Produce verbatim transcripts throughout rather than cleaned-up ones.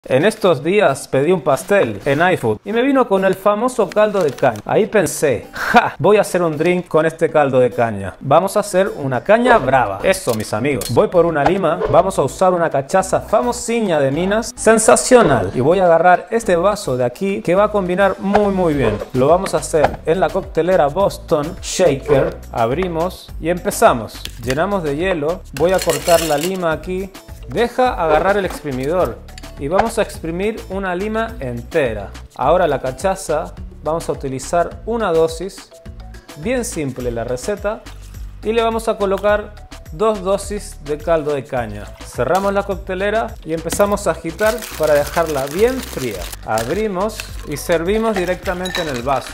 En estos días pedí un pastel en iFood y me vino con el famoso caldo de caña. Ahí pensé, ¡ja! Voy a hacer un drink con este caldo de caña. Vamos a hacer una caña brava. Eso, mis amigos. Voy por una lima. Vamos a usar una cachaza famosiña de Minas. Sensacional. Y voy a agarrar este vaso de aquí que va a combinar muy muy bien. Lo vamos a hacer en la coctelera Boston Shaker. Abrimos y empezamos. Llenamos de hielo. Voy a cortar la lima aquí. Deja agarrar el exprimidor. Y vamos a exprimir una lima entera. Ahora la cachaza, vamos a utilizar una dosis, bien simple la receta, y le vamos a colocar dos dosis de caldo de caña. Cerramos la coctelera y empezamos a agitar para dejarla bien fría. Abrimos y servimos directamente en el vaso.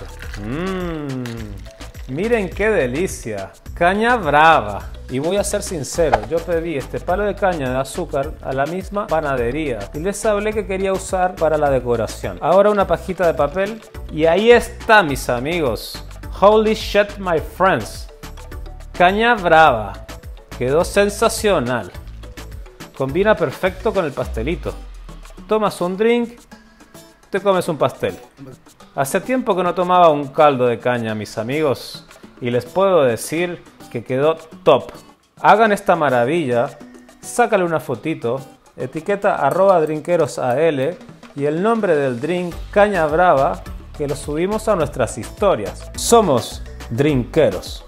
Mmm, miren qué delicia. Caña brava. Y voy a ser sincero, yo pedí este palo de caña de azúcar a la misma panadería y les hablé que quería usar para la decoración. Ahora una pajita de papel y ahí está, mis amigos. Holy shit, my friends. Caña brava. Quedó sensacional. Combina perfecto con el pastelito. Tomas un drink, te comes un pastel. Hace tiempo que no tomaba un caldo de caña, mis amigos, y les puedo decir que quedó top. Hagan esta maravilla, sácale una fotito, etiqueta arroba drinkerosal y el nombre del drink Caña Brava, que lo subimos a nuestras historias. Somos Drinkeros.